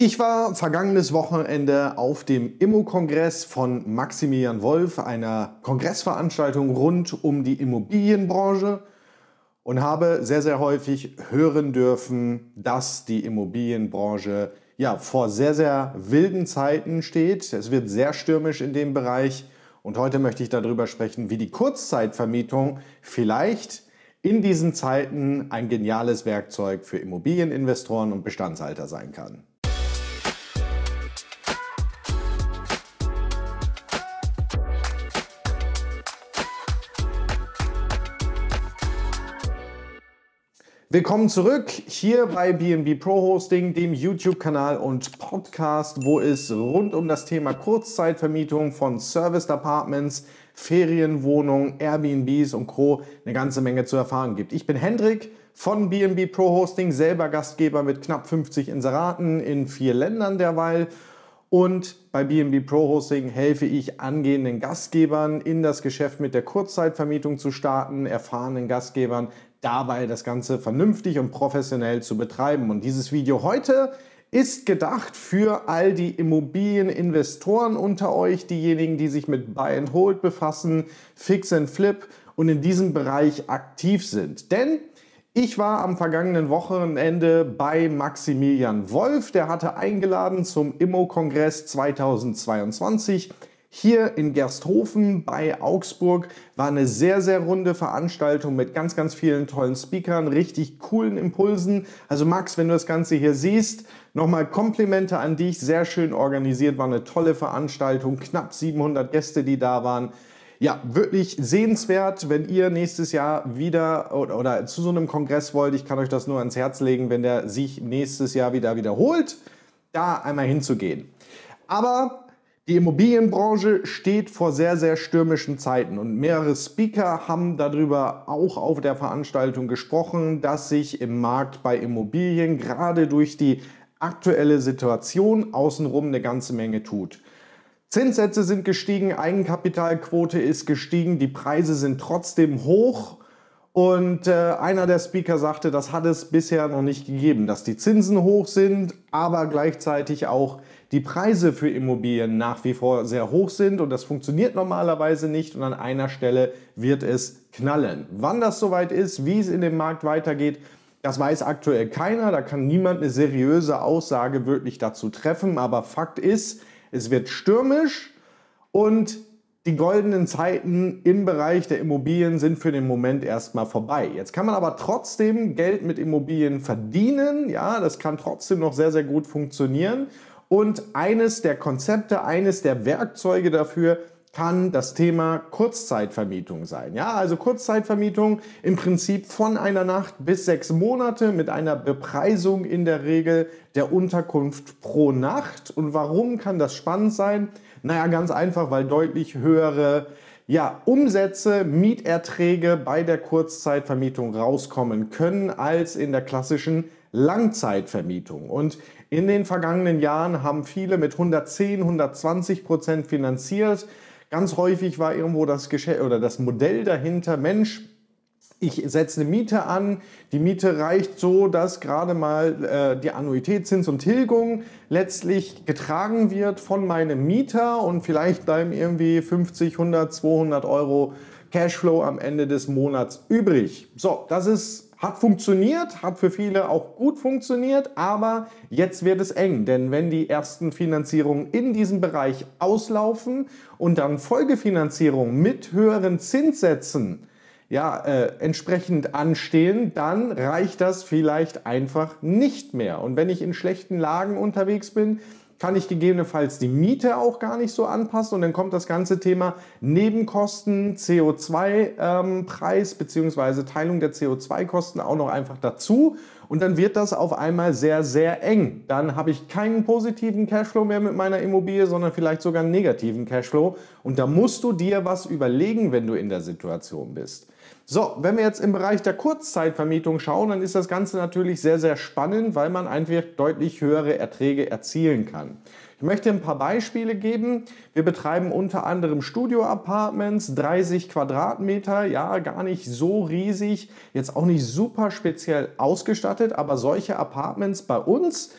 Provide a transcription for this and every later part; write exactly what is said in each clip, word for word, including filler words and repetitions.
Ich war vergangenes Wochenende auf dem Immo-Kongress von Maximilian Wolf, einer Kongressveranstaltung rund um die Immobilienbranche, und habe sehr, sehr häufig hören dürfen, dass die Immobilienbranche ja, vor sehr, sehr wilden Zeiten steht. Es wird sehr stürmisch in dem Bereich, und heute möchte ich darüber sprechen, wie die Kurzzeitvermietung vielleicht in diesen Zeiten ein geniales Werkzeug für Immobilieninvestoren und Bestandshalter sein kann. Willkommen zurück hier bei B N B Pro Hosting, dem YouTube-Kanal und Podcast, wo es rund um das Thema Kurzzeitvermietung von Serviced Apartments, Ferienwohnungen, Airbnbs und Co. eine ganze Menge zu erfahren gibt. Ich bin Hendrik von B N B Pro Hosting, selber Gastgeber mit knapp fünfzig Inseraten in vier Ländern derweil. Und bei B N B Pro Hosting helfe ich angehenden Gastgebern in das Geschäft mit der Kurzzeitvermietung zu starten, erfahrenen Gastgebern dabei das Ganze vernünftig und professionell zu betreiben. Und dieses Video heute ist gedacht für all die Immobilieninvestoren unter euch, diejenigen, die sich mit Buy and Hold befassen, Fix and Flip und in diesem Bereich aktiv sind. Denn ich war am vergangenen Wochenende bei Maximilian Wolf, der hatte eingeladen zum Immo-Kongress zweitausendzweiundzwanzig. Hier in Gersthofen bei Augsburg war eine sehr, sehr runde Veranstaltung mit ganz, ganz vielen tollen Speakern, richtig coolen Impulsen. Also Max, wenn du das Ganze hier siehst, nochmal Komplimente an dich, sehr schön organisiert, war eine tolle Veranstaltung, knapp siebenhundert Gäste, die da waren. Ja, wirklich sehenswert, wenn ihr nächstes Jahr wieder oder, oder zu so einem Kongress wollt. Ich kann euch das nur ans Herz legen, wenn der sich nächstes Jahr wieder wiederholt, da einmal hinzugehen. Aber die Immobilienbranche steht vor sehr, sehr stürmischen Zeiten, und mehrere Speaker haben darüber auch auf der Veranstaltung gesprochen, dass sich im Markt bei Immobilien gerade durch die aktuelle Situation außenrum eine ganze Menge tut. Zinssätze sind gestiegen, Eigenkapitalquote ist gestiegen, die Preise sind trotzdem hoch. Und äh, einer der Speaker sagte, das hat es bisher noch nicht gegeben, dass die Zinsen hoch sind, aber gleichzeitig auch die Preise für Immobilien nach wie vor sehr hoch sind, und das funktioniert normalerweise nicht, und an einer Stelle wird es knallen. Wann das soweit ist, wie es in dem Markt weitergeht, das weiß aktuell keiner, da kann niemand eine seriöse Aussage wirklich dazu treffen, aber Fakt ist, es wird stürmisch, und die goldenen Zeiten im Bereich der Immobilien sind für den Moment erstmal vorbei. Jetzt kann man aber trotzdem Geld mit Immobilien verdienen. Ja, das kann trotzdem noch sehr, sehr gut funktionieren. Und eines der Konzepte, eines der Werkzeuge dafür kann das Thema Kurzzeitvermietung sein. Ja, also Kurzzeitvermietung im Prinzip von einer Nacht bis sechs Monate mit einer Bepreisung in der Regel der Unterkunft pro Nacht. Und warum kann das spannend sein? Naja, ganz einfach, weil deutlich höhere ja, Umsätze, Mieterträge bei der Kurzzeitvermietung rauskommen können als in der klassischen Langzeitvermietung. Und in den vergangenen Jahren haben viele mit hundertzehn, hundertzwanzig Prozent finanziert. Ganz häufig war irgendwo das Geschäft oder das Modell dahinter: Mensch, ich setze eine Miete an, die Miete reicht so, dass gerade mal äh, die Annuität, Zins und Tilgung letztlich getragen wird von meinem Mieter, und vielleicht bleiben irgendwie fünfzig, hundert, zweihundert Euro Cashflow am Ende des Monats übrig. So, das ist, hat funktioniert, hat für viele auch gut funktioniert, aber jetzt wird es eng, denn wenn die ersten Finanzierungen in diesem Bereich auslaufen und dann Folgefinanzierungen mit höheren Zinssätzen ja, äh, entsprechend anstehen, dann reicht das vielleicht einfach nicht mehr. Und wenn ich in schlechten Lagen unterwegs bin, kann ich gegebenenfalls die Miete auch gar nicht so anpassen, und dann kommt das ganze Thema Nebenkosten, C O zwei Preis bzw. Teilung der C O zwei Kosten auch noch einfach dazu, und dann wird das auf einmal sehr, sehr eng. Dann habe ich keinen positiven Cashflow mehr mit meiner Immobilie, sondern vielleicht sogar einen negativen Cashflow, und da musst du dir was überlegen, wenn du in der Situation bist. So, wenn wir jetzt im Bereich der Kurzzeitvermietung schauen, dann ist das Ganze natürlich sehr, sehr spannend, weil man einfach deutlich höhere Erträge erzielen kann. Ich möchte ein paar Beispiele geben. Wir betreiben unter anderem Studio-Apartments, dreißig Quadratmeter, ja, gar nicht so riesig, jetzt auch nicht super speziell ausgestattet, aber solche Apartments bei uns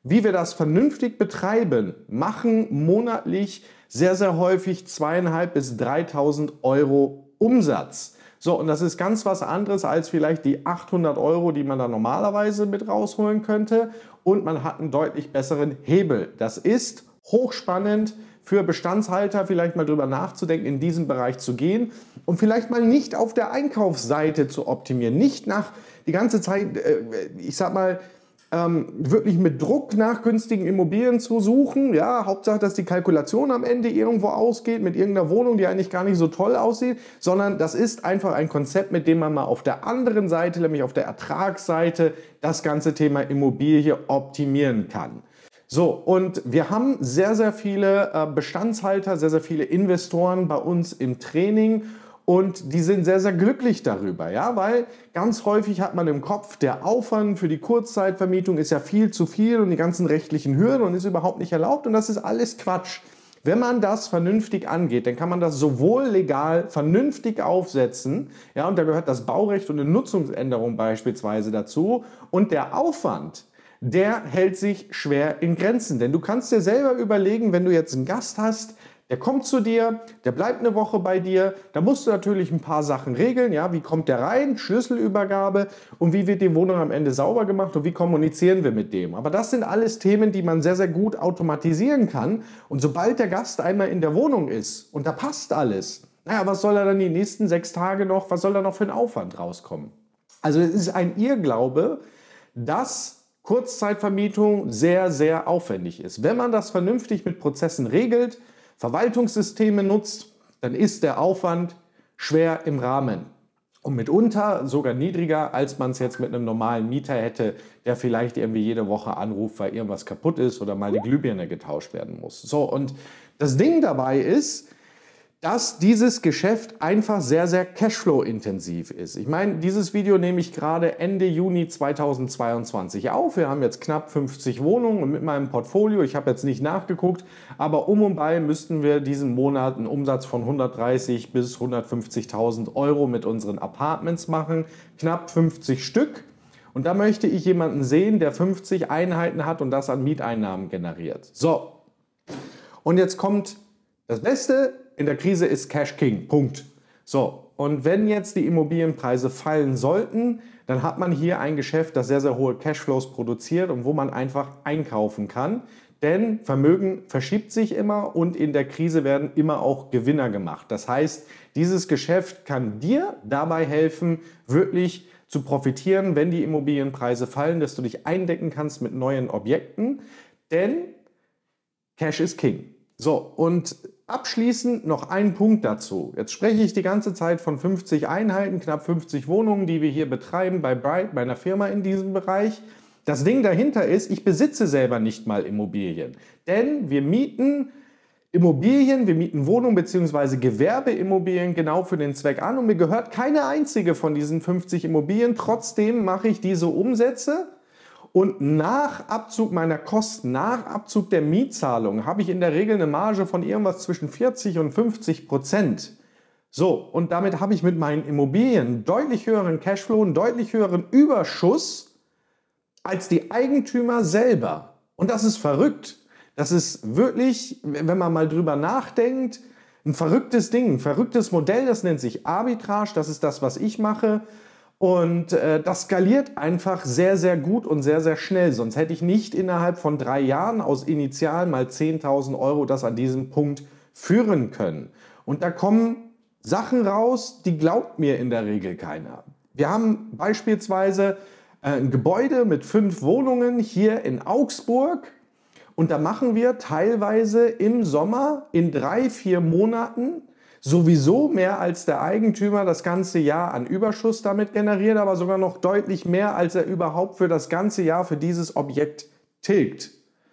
wie wir das vernünftig betreiben, machen monatlich sehr, sehr häufig zweitausendfünfhundert bis dreitausend Euro Umsatz. So, und das ist ganz was anderes als vielleicht die achthundert Euro, die man da normalerweise mit rausholen könnte. Und man hat einen deutlich besseren Hebel. Das ist hochspannend für Bestandshalter, vielleicht mal drüber nachzudenken, in diesen Bereich zu gehen und vielleicht mal nicht auf der Einkaufsseite zu optimieren. Nicht nach die ganze Zeit, äh, ich sag mal, ähm, wirklich mit Druck nach günstigen Immobilien zu suchen. Ja, Hauptsache, dass die Kalkulation am Ende irgendwo ausgeht mit irgendeiner Wohnung, die eigentlich gar nicht so toll aussieht, sondern das ist einfach ein Konzept, mit dem man mal auf der anderen Seite, nämlich auf der Ertragsseite, das ganze Thema Immobilie optimieren kann. So, und wir haben sehr, sehr viele äh, Bestandshalter, sehr, sehr viele Investoren bei uns im Training und die sind sehr, sehr glücklich darüber, ja, weil ganz häufig hat man im Kopf, der Aufwand für die Kurzzeitvermietung ist ja viel zu viel und die ganzen rechtlichen Hürden und ist überhaupt nicht erlaubt und das ist alles Quatsch. Wenn man das vernünftig angeht, dann kann man das sowohl legal vernünftig aufsetzen, ja, und da gehört das Baurecht und eine Nutzungsänderung beispielsweise dazu und der Aufwand, der hält sich schwer in Grenzen. Denn du kannst dir selber überlegen, wenn du jetzt einen Gast hast, der kommt zu dir, der bleibt eine Woche bei dir, da musst du natürlich ein paar Sachen regeln. Ja, wie kommt der rein, Schlüsselübergabe und wie wird die Wohnung am Ende sauber gemacht und wie kommunizieren wir mit dem. Aber das sind alles Themen, die man sehr, sehr gut automatisieren kann. Und sobald der Gast einmal in der Wohnung ist und da passt alles, naja, was soll er dann die nächsten sechs Tage noch, was soll da noch für ein Aufwand rauskommen? Also es ist ein Irrglaube, dass Kurzzeitvermietung sehr, sehr aufwendig ist. Wenn man das vernünftig mit Prozessen regelt, Verwaltungssysteme nutzt, dann ist der Aufwand schwer im Rahmen und mitunter sogar niedriger, als man es jetzt mit einem normalen Mieter hätte, der vielleicht irgendwie jede Woche anruft, weil irgendwas kaputt ist oder mal die Glühbirne getauscht werden muss. So, und das Ding dabei ist, dass dieses Geschäft einfach sehr, sehr Cashflow-intensiv ist. Ich meine, dieses Video nehme ich gerade Ende Juni zweitausendzweiundzwanzig auf. Wir haben jetzt knapp fünfzig Wohnungen und mit meinem Portfolio, ich habe jetzt nicht nachgeguckt, aber um und bei müssten wir diesen Monat einen Umsatz von hundertdreißigtausend bis hundertfünfzigtausend Euro mit unseren Apartments machen. Knapp fünfzig Stück. Und da möchte ich jemanden sehen, der fünfzig Einheiten hat und das an Mieteinnahmen generiert. So, und jetzt kommt das Beste. In der Krise ist Cash King. Punkt. So, und wenn jetzt die Immobilienpreise fallen sollten, dann hat man hier ein Geschäft, das sehr, sehr hohe Cashflows produziert und wo man einfach einkaufen kann. Denn Vermögen verschiebt sich immer und in der Krise werden immer auch Gewinner gemacht. Das heißt, dieses Geschäft kann dir dabei helfen, wirklich zu profitieren, wenn die Immobilienpreise fallen, dass du dich eindecken kannst mit neuen Objekten. Denn Cash is King. So, und abschließend noch ein Punkt dazu. Jetzt spreche ich die ganze Zeit von fünfzig Einheiten, knapp fünfzig Wohnungen, die wir hier betreiben bei Bright, meiner Firma in diesem Bereich. Das Ding dahinter ist, ich besitze selber nicht mal Immobilien. Denn wir mieten Immobilien, wir mieten Wohnungen bzw. Gewerbeimmobilien genau für den Zweck an und mir gehört keine einzige von diesen fünfzig Immobilien. Trotzdem mache ich diese Umsätze. Und nach Abzug meiner Kosten, nach Abzug der Mietzahlung, habe ich in der Regel eine Marge von irgendwas zwischen vierzig und fünfzig Prozent. So, und damit habe ich mit meinen Immobilien einen deutlich höheren Cashflow, einen deutlich höheren Überschuss als die Eigentümer selber. Und das ist verrückt. Das ist wirklich, wenn man mal drüber nachdenkt, ein verrücktes Ding, ein verrücktes Modell. Das nennt sich Arbitrage, das ist das, was ich mache. Und äh, das skaliert einfach sehr, sehr gut und sehr, sehr schnell. Sonst hätte ich nicht innerhalb von drei Jahren aus Initial mal zehntausend Euro das an diesem Punkt führen können. Und da kommen Sachen raus, die glaubt mir in der Regel keiner. Wir haben beispielsweise äh, ein Gebäude mit fünf Wohnungen hier in Augsburg. Und da machen wir teilweise im Sommer in drei, vier Monaten sowieso mehr als der Eigentümer das ganze Jahr an Überschuss damit generiert, aber sogar noch deutlich mehr, als er überhaupt für das ganze Jahr für dieses Objekt tilgt.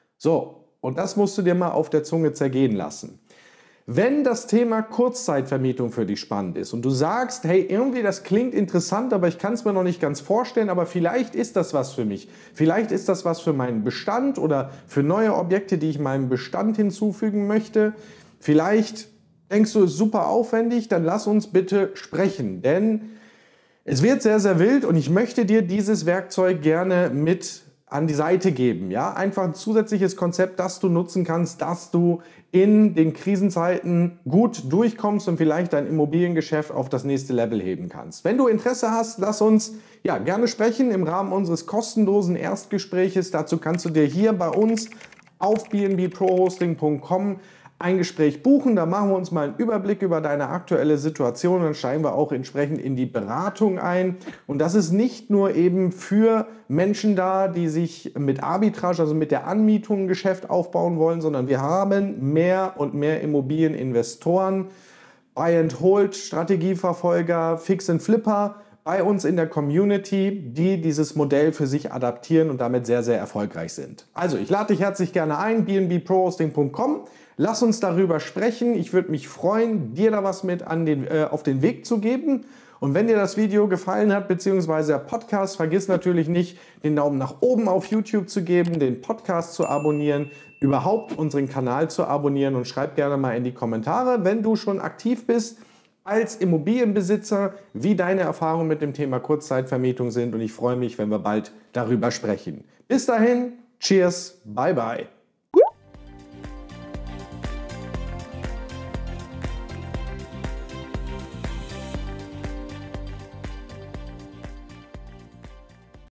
So, und das musst du dir mal auf der Zunge zergehen lassen. Wenn das Thema Kurzzeitvermietung für dich spannend ist und du sagst, hey, irgendwie das klingt interessant, aber ich kann es mir noch nicht ganz vorstellen, aber vielleicht ist das was für mich. Vielleicht ist das was für meinen Bestand oder für neue Objekte, die ich meinem Bestand hinzufügen möchte. Vielleicht denkst du, es ist super aufwendig, dann lass uns bitte sprechen, denn es wird sehr, sehr wild und ich möchte dir dieses Werkzeug gerne mit an die Seite geben. Ja? Einfach ein zusätzliches Konzept, das du nutzen kannst, dass du in den Krisenzeiten gut durchkommst und vielleicht dein Immobiliengeschäft auf das nächste Level heben kannst. Wenn du Interesse hast, lass uns ja, gerne sprechen im Rahmen unseres kostenlosen Erstgespräches. Dazu kannst du dir hier bei uns auf b n b pro hosting punkt com ein Gespräch buchen. Da machen wir uns mal einen Überblick über deine aktuelle Situation und dann steigen wir auch entsprechend in die Beratung ein. Und das ist nicht nur eben für Menschen da, die sich mit Arbitrage, also mit der Anmietung ein Geschäft aufbauen wollen, sondern wir haben mehr und mehr Immobilieninvestoren, Buy-and-Hold, Strategieverfolger, Fix-and-Flipper bei uns in der Community, die dieses Modell für sich adaptieren und damit sehr, sehr erfolgreich sind. Also, ich lade dich herzlich gerne ein, b n b pro hosting punkt com. Lass uns darüber sprechen. Ich würde mich freuen, dir da was mit an den, äh, auf den Weg zu geben. Und wenn dir das Video gefallen hat, beziehungsweise der Podcast, vergiss natürlich nicht, den Daumen nach oben auf YouTube zu geben, den Podcast zu abonnieren, überhaupt unseren Kanal zu abonnieren und schreib gerne mal in die Kommentare, wenn du schon aktiv bist als Immobilienbesitzer, wie deine Erfahrungen mit dem Thema Kurzzeitvermietung sind. Und ich freue mich, wenn wir bald darüber sprechen. Bis dahin, cheers, bye bye.